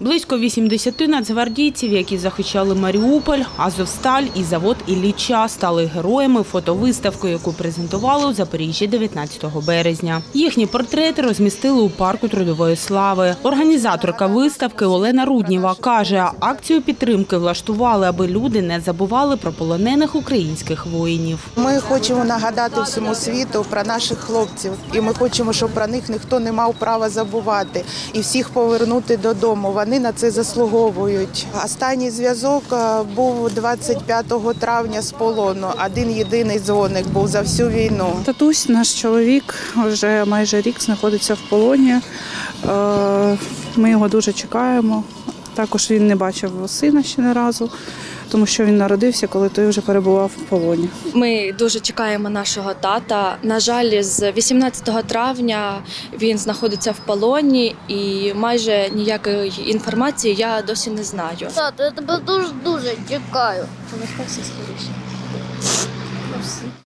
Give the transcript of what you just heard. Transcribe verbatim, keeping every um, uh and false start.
Близько вісімдесяти нацгвардійців, які захищали Маріуполь, Азовсталь і завод Ілліча, стали героями фотовиставки, яку презентували у Запоріжжі дев'ятнадцятого березня. Їхні портрети розмістили у парку Трудової слави. Організаторка виставки Олена Руднєва каже, акцію підтримки влаштували, аби люди не забували про полонених українських воїнів. Ми хочемо нагадати всьому світу про наших хлопців. І ми хочемо, щоб про них ніхто не мав права забувати. І всіх повернути додому. Вони на це заслуговують. Останній зв'язок був двадцять п'ятого травня з полону. Один єдиний дзвоник був за всю війну. Татусь, наш чоловік, вже майже рік знаходиться в полоні. Ми його дуже чекаємо. Також він не бачив сина ще не разу, тому що він народився, коли той вже перебував в полоні. Ми дуже чекаємо нашого тата. На жаль, з вісімнадцятого травня він знаходиться в полоні і майже ніякої інформації я досі не знаю. Тато, я тебе дуже-дуже чекаю. Повертайся скоріше.